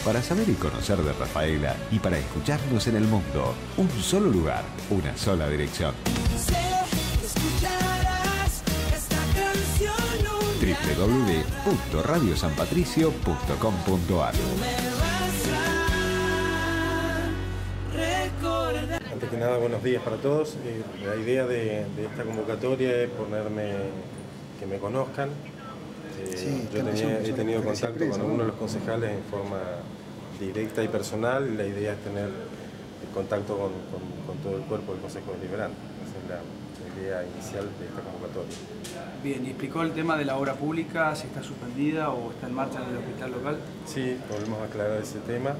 Para saber y conocer de Rafaela y para escucharnos en el mundo. Un solo lugar, una sola dirección. www.radiosanpatricio.com.ar. Antes que nada, buenos días para todos. La idea de esta convocatoria es que me conozcan. Yo he tenido contacto con algunos de los concejales en forma directa y personal, y la idea es tener el contacto con todo el cuerpo del Consejo Deliberante. Esa es la idea inicial de esta convocatoria. Bien, ¿y explicó el tema de la obra pública, si está suspendida o está en marcha en el hospital local? Sí, volvemos a aclarar ese tema.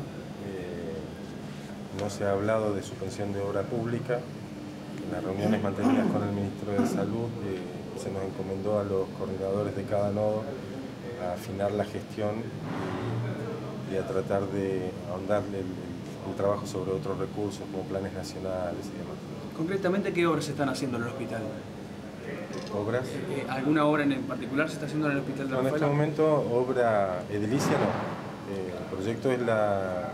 No se ha hablado de suspensión de obra pública. En las reuniones mantenidas con el Ministro de Salud se nos encomendó a los coordinadores de cada nodo a afinar la gestión y a tratar de ahondarle el trabajo sobre otros recursos como planes nacionales y demás. Concretamente, ¿qué obras se están haciendo en el hospital? ¿Obras? ¿Alguna obra en particular se está haciendo en el hospital de Rafaela? En este momento, obra edilicia no. El proyecto es la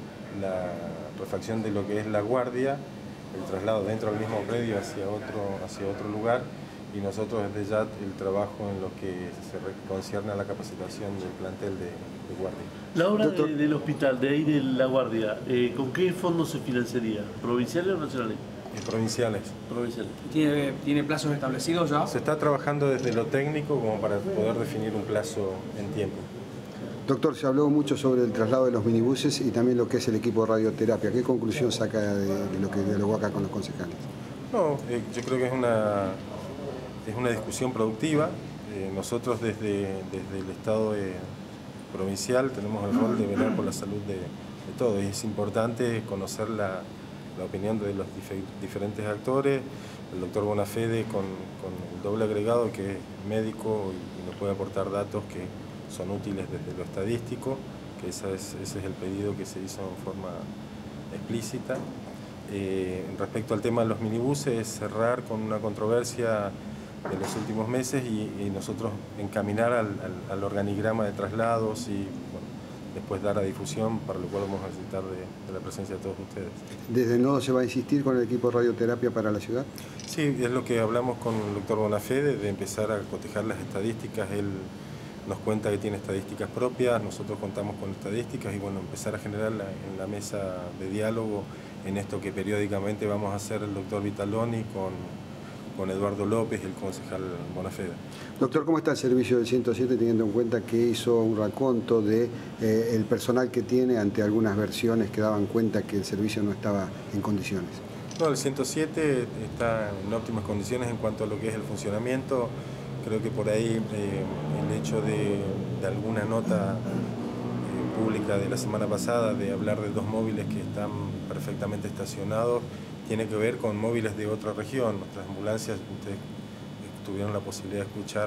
refacción de lo que es la guardia, el traslado dentro del mismo predio hacia otro lugar, y nosotros desde ya el trabajo en lo que se concierne a la capacitación del plantel de guardia. La obra del hospital, de ahí de la guardia, ¿con qué fondo se financiaría? ¿Provinciales o nacionales? Provinciales. Provinciales. ¿Tiene plazos establecidos ya? Se está trabajando desde lo técnico como para poder definir un plazo en tiempo. Doctor, se habló mucho sobre el traslado de los minibuses y también lo que es el equipo de radioterapia. ¿Qué conclusión saca de lo que dialogó acá con los concejales? No, yo creo que es una discusión productiva. Nosotros desde el Estado provincial tenemos el rol de velar por la salud de todos. Y es importante conocer la opinión de los diferentes actores. El doctor Bonafede con el doble agregado, que es médico y nos puede aportar datos que son útiles desde lo estadístico, que ese es el pedido que se hizo en forma explícita. Respecto al tema de los minibuses, es cerrar con una controversia de los últimos meses y nosotros encaminar al organigrama de traslados y bueno, después dar a difusión, para lo cual vamos a necesitar de la presencia de todos ustedes. ¿Desde el nodo se va a insistir con el equipo de radioterapia para la ciudad? Sí, es lo que hablamos con el doctor Bonafede, de empezar a cotejar las estadísticas. Él nos cuenta que tiene estadísticas propias, nosotros contamos con estadísticas y bueno, empezar a generar en la mesa de diálogo en esto que periódicamente vamos a hacer el doctor Vitaloni con Eduardo López y el concejal Bonafede. Doctor, ¿cómo está el servicio del 107 teniendo en cuenta que hizo un raconto de el personal que tiene ante algunas versiones que daban cuenta que el servicio no estaba en condiciones? No, el 107 está en óptimas condiciones en cuanto a lo que es el funcionamiento. Creo que por ahí el hecho de alguna nota pública de la semana pasada de hablar de 2 móviles que están perfectamente estacionados tiene que ver con móviles de otra región. Nuestras ambulancias, ustedes tuvieron la posibilidad de escuchar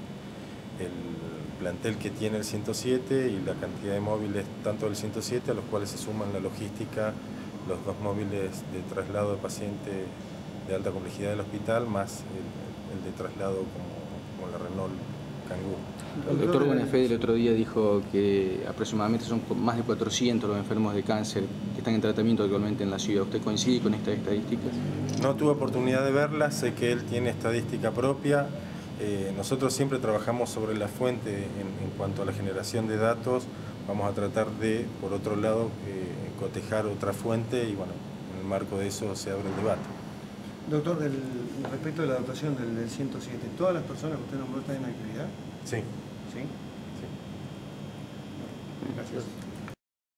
el plantel que tiene el 107 y la cantidad de móviles tanto del 107 a los cuales se suman la logística, los 2 móviles de traslado de paciente de alta complejidad del hospital más el de traslado como la Renault Kangoo. El doctor Bonafede el otro día dijo que aproximadamente son más de 400 los enfermos de cáncer que están en tratamiento actualmente en la ciudad. ¿Usted coincide con estas estadísticas? No tuve oportunidad de verlas, sé que él tiene estadística propia. Nosotros siempre trabajamos sobre la fuente en cuanto a la generación de datos. Vamos a tratar de, por otro lado, cotejar otra fuente y bueno, en el marco de eso se abre el debate. Doctor, respecto de la dotación del 107, ¿todas las personas que usted nombró están en actividad? Sí. ¿Sí? Sí. Gracias.